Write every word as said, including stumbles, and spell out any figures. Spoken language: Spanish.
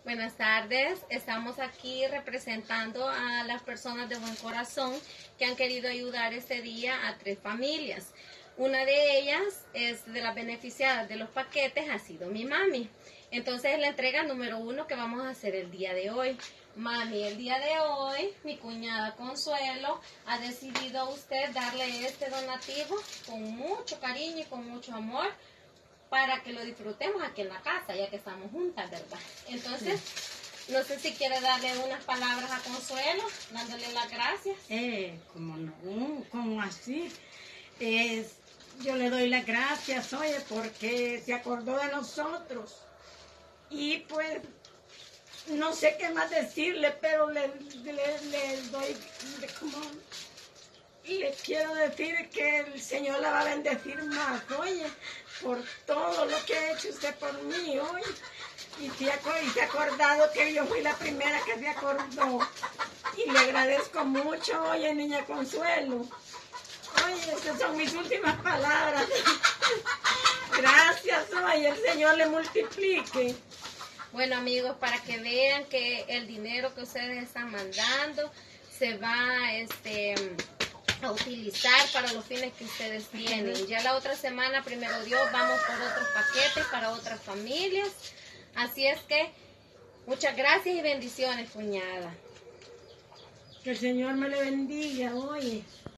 Buenas tardes, estamos aquí representando a las personas de buen corazón que han querido ayudar este día a tres familias. Una de ellas es de las beneficiadas de los paquetes, ha sido mi mami. Entonces es la entrega número uno que vamos a hacer el día de hoy. Mami, el día de hoy mi cuñada Consuelo ha decidido a usted darle este donativo con mucho cariño y con mucho amor, para que lo disfrutemos aquí en la casa, ya que estamos juntas, ¿verdad? Entonces, sí. No sé si quiere darle unas palabras a Consuelo, dándole las gracias. Eh, como no, como así. Eh, yo le doy las gracias, oye, porque se acordó de nosotros. Y pues, no sé qué más decirle, pero le, le, le doy, como, le quiero decir que el Señor la va a bendecir más, oye, por todo lo que ha hecho usted por mí, oye. Y se ha, y se ha acordado que yo fui la primera que se acordó. Y le agradezco mucho, oye, niña Consuelo. Oye, estas son mis últimas palabras. Gracias, oye, el Señor le multiplique. Bueno, amigos, para que vean que el dinero que ustedes están mandando se va este, a utilizar para los fines que ustedes tienen. Ya la otra semana, primero Dios, vamos por otros paquetes para otras familias. Así es que, muchas gracias y bendiciones, cuñada. Que el Señor me le bendiga, oye.